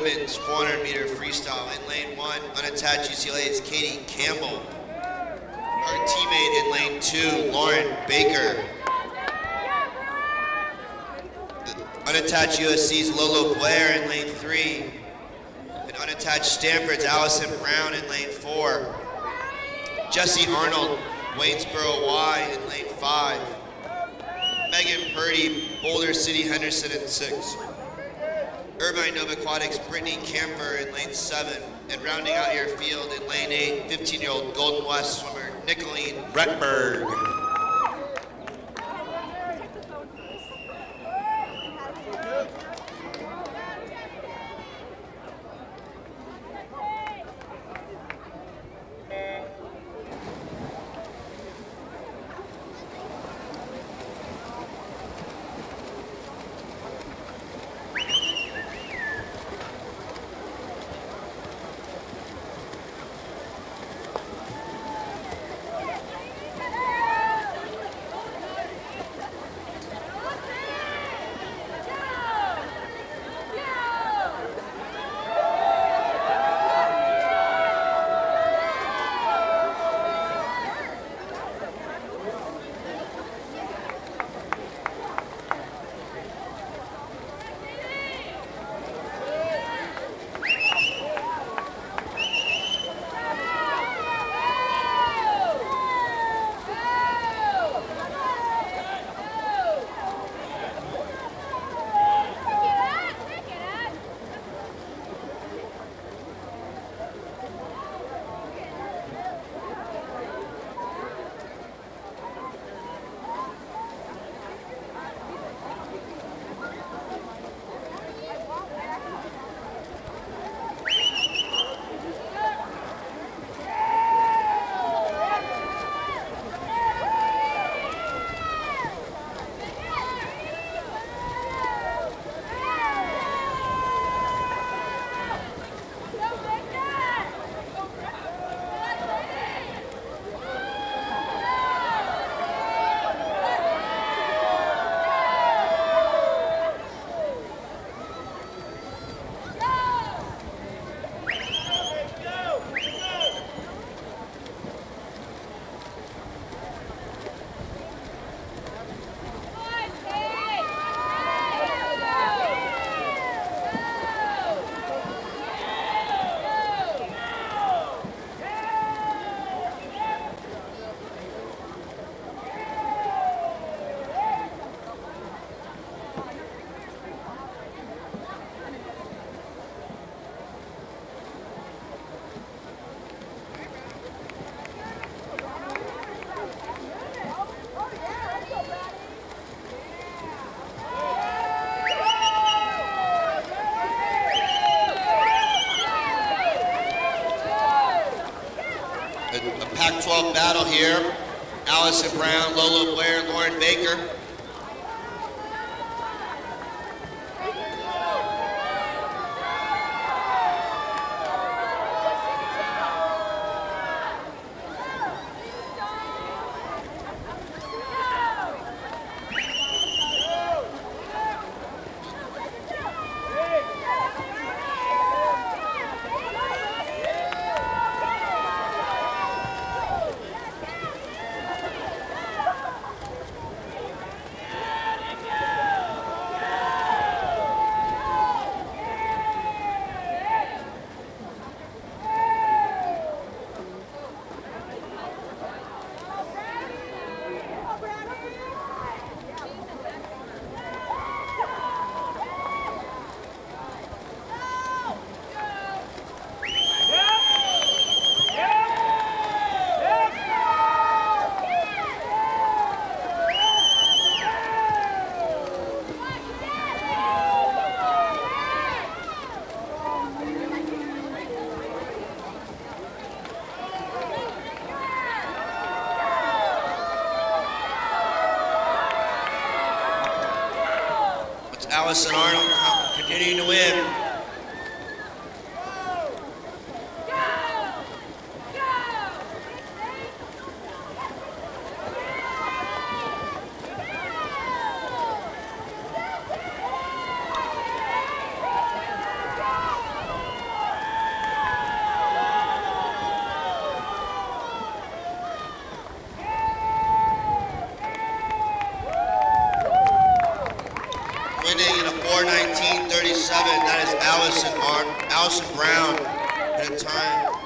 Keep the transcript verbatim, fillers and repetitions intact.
women's four hundred meter freestyle. In lane one, unattached U C L A's Katie Campbell. Her teammate in lane two, Lauren Baker. The unattached U S C's Lolo Blair in lane three. And unattached Stanford's Allison Brown in lane four. Jesse Arnold, Waynesboro Y in lane five. Megan Purdy, Boulder City Henderson in six. Irvine Nova Aquatics, Brittany Camper in lane seven. And rounding out your field in lane eight, fifteen-year-old Golden West swimmer, Nicolene Retberg. Pac twelve battle here. Allison Brown, Lolo Blair, Lauren Baker. Allison Arnold continuing to win. seven, that is Allison, Ar Allison Brown at a time.